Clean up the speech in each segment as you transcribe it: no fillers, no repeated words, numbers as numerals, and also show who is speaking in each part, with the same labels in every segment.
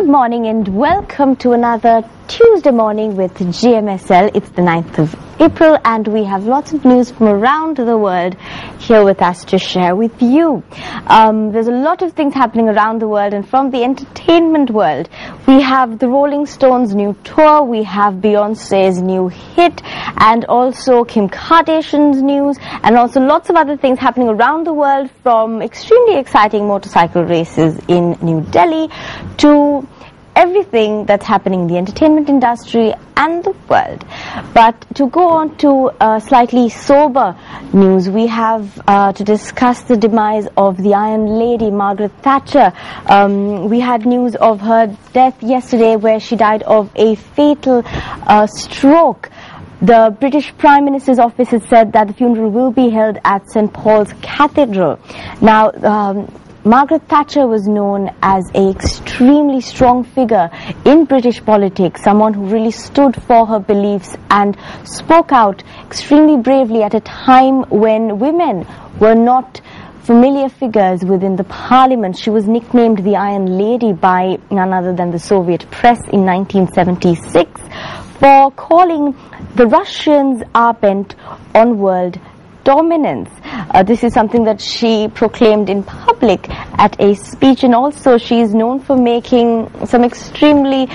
Speaker 1: Good morning and welcome to another Tuesday morning with GMSL. It's the 9th of April and we have lots of news from around the world here with us to share with you. There's a lot of things happening around the world, and from the entertainment world we have the Rolling Stones' new tour, we have Beyonce's new hit, and also Kim Kardashian's news, and also lots of other things happening around the world, from extremely exciting motorcycle races in New Delhi to everything that's happening in the entertainment industry and the world. But to go on to slightly sober news, we have to discuss the demise of the Iron Lady, Margaret Thatcher. We had news of her death yesterday, where she died of a fatal stroke. The British Prime Minister's office has said that the funeral will be held at St. Paul's Cathedral. Now, Margaret Thatcher was known as an extremely strong figure in British politics, someone who really stood for her beliefs and spoke out extremely bravely at a time when women were not familiar figures within the parliament. She was nicknamed the Iron Lady by none other than the Soviet press in 1976 for calling the Russians are bent on world dominance. This is something that she proclaimed in public at a speech, and also she is known for making some extremely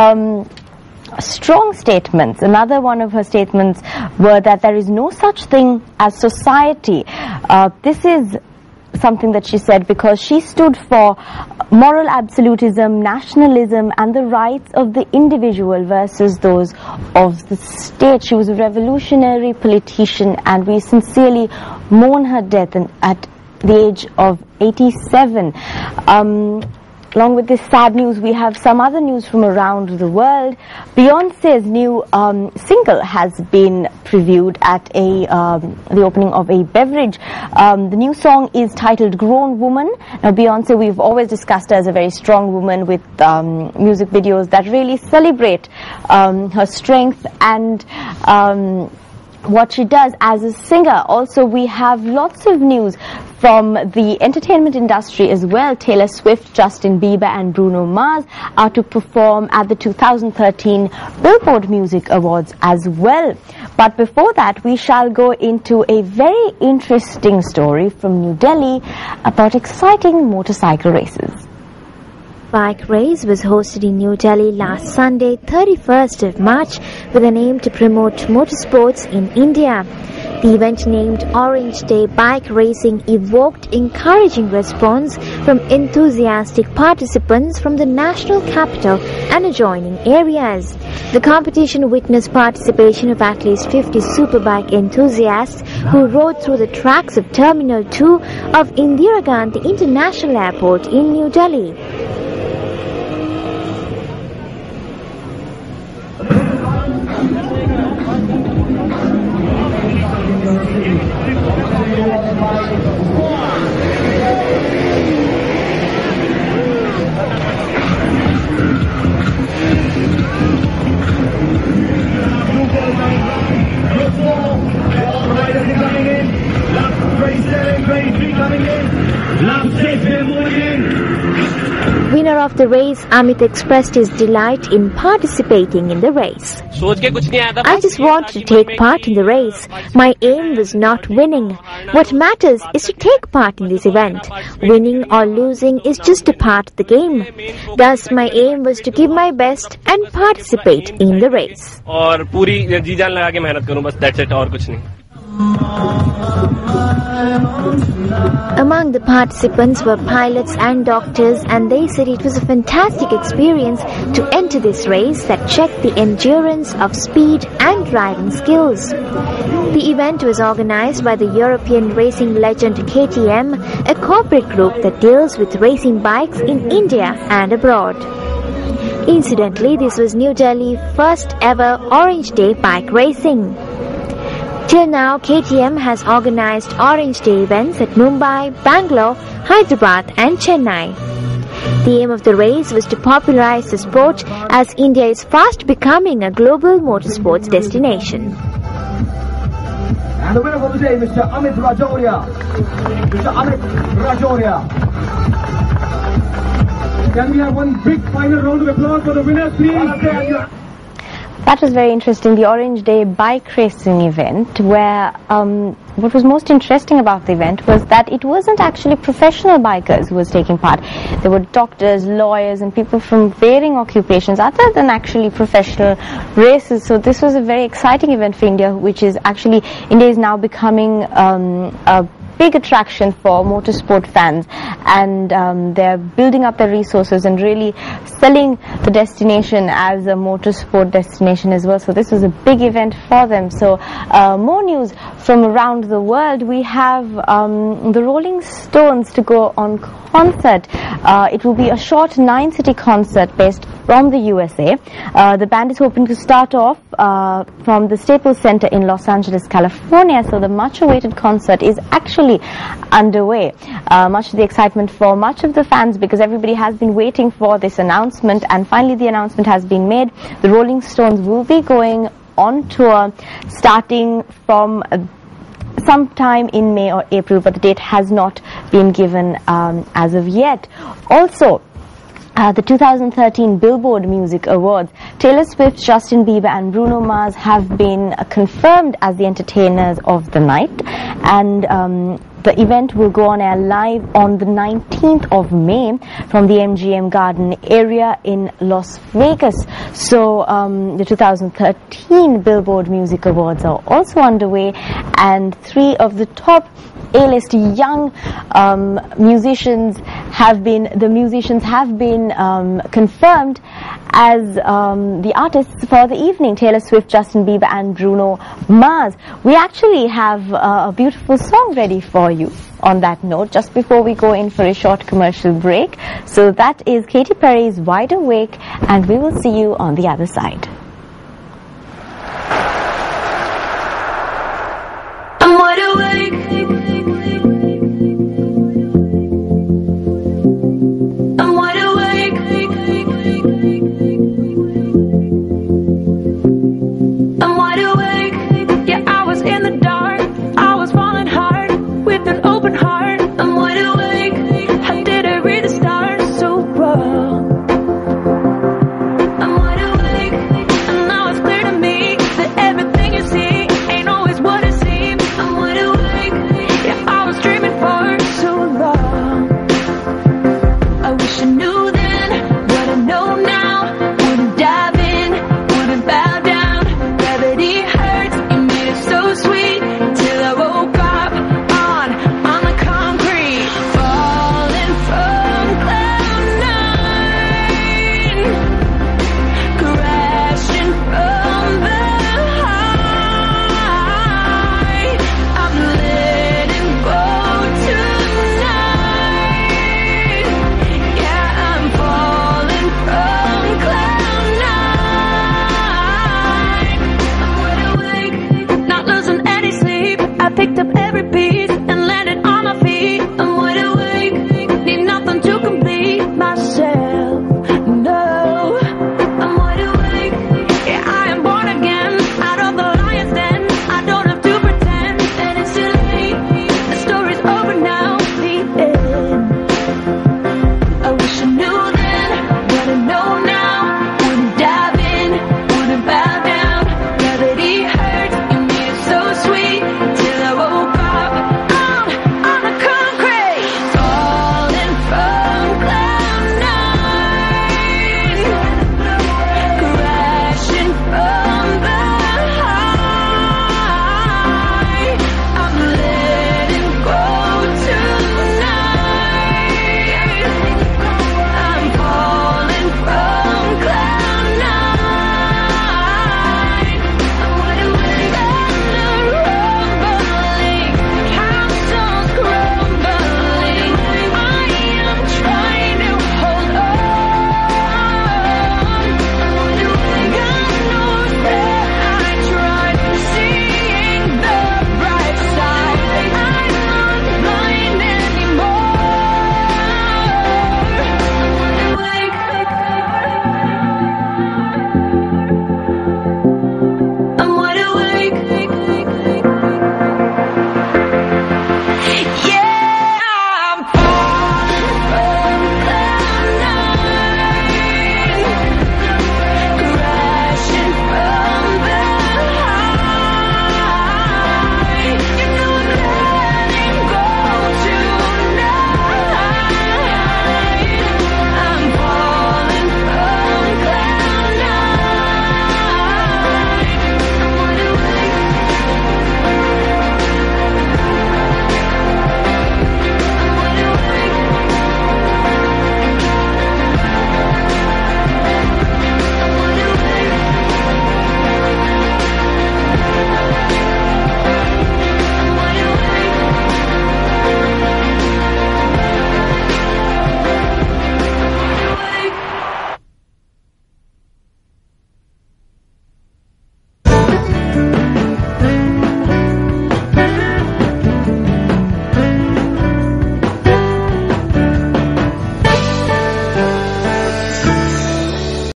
Speaker 1: strong statements. Another one of her statements were that there is no such thing as society. This is something that she said because she stood for moral absolutism, nationalism, and the rights of the individual versus those of the state. She was a revolutionary politician, and we sincerely mourn her death at the age of 87. Along with this sad news, we have some other news from around the world. Beyonce's new single has been previewed at the opening of a beverage. The new song is titled Grown Woman. Now, Beyonce, we've always discussed her as a very strong woman with music videos that really celebrate her strength and what she does as a singer. Also, we have lots of news from the entertainment industry as well. Taylor Swift, Justin Bieber, and Bruno Mars are to perform at the 2013 Billboard Music Awards as well. But before that, we shall go into a very interesting story from New Delhi about exciting motorcycle races.
Speaker 2: Bike race was hosted in New Delhi last Sunday, 31st of March, with an aim to promote motorsports in India. The event, named Orange Day Bike Racing, evoked encouraging response from enthusiastic participants from the national capital and adjoining areas. The competition witnessed participation of at least 50 superbike enthusiasts who rode through the tracks of Terminal 2 of Indira Gandhi International Airport in New Delhi. Winner of the race, Amit, expressed his delight in participating in the race. I just wanted to take part in the race. My aim was not winning. What matters is to take part in this event. Winning or losing is just a part of the game. Thus, my aim was to give my best and participate in the race. Among the participants were pilots and doctors, and they said it was a fantastic experience to enter this race that checked the endurance of speed and driving skills. The event was organized by the European racing legend KTM, a corporate group that deals with racing bikes in India and abroad. Incidentally, this was New Delhi's first ever Orange Day bike racing. Till now, KTM has organized Orange Day events at Mumbai, Bangalore, Hyderabad and Chennai. The aim of the race was to popularize the sport, as India is fast becoming a global motorsports destination.
Speaker 3: And the winner for the day, Mr. Amit Rajoria. Mr. Amit Rajoria. Can we have one big final round of applause for the winners, please?
Speaker 1: That was very interesting, the Orange Day bike racing event, where what was most interesting about the event was that it wasn't actually professional bikers who was taking part. There were doctors, lawyers and people from varying occupations other than actually professional races. So this was a very exciting event for India, which is actually, India is now becoming a big attraction for motorsport fans, and they're building up their resources and really selling the destination as a motorsport destination as well. So this was a big event for them. So more news from around the world. We have the Rolling Stones to go on concert. It will be a short 9-city concert based from the USA. The band is hoping to start off from the Staples Center in Los Angeles, California. So the much-awaited concert is actually underway. Much of the excitement for much of the fans, because everybody has been waiting for this announcement, and finally the announcement has been made. The Rolling Stones will be going on tour starting from sometime in May or April, but the date has not been given as of yet. Also, the 2013 Billboard Music Awards, Taylor Swift, Justin Bieber and Bruno Mars have been confirmed as the entertainers of the night, and the event will go on air live on the 19th of May from the MGM Garden area in Las Vegas. So the 2013 Billboard Music Awards are also underway, and 3 of the top A-list young musicians have been confirmed as the artists for the evening: Taylor Swift, Justin Bieber and Bruno Mars. We actually have a beautiful song ready for you on that note, just before we go in for a short commercial break. So that is Katy Perry's Wide Awake, and we will see you on the other side.
Speaker 4: I'm wide awake. I'm wide awake. I'm wide awake. Yeah, I was in the dark. I was falling hard with an open heart. I'm wide awake. I didn't read the stars so well. I'm wide awake, and now it's clear to me that everything you see ain't always what it seems. I'm wide awake. Yeah, I was dreaming for so long. I wish I knew then what I know now. Wouldn't dive in, wouldn't bow down. Gravity hurts, you made it so sweet till I woke up on the concrete, falling from cloud 9, crashing from the high. I'm letting go tonight. Yeah, I'm falling from cloud 9. I'm wide awake, not losing any sleep. I picked up every beat.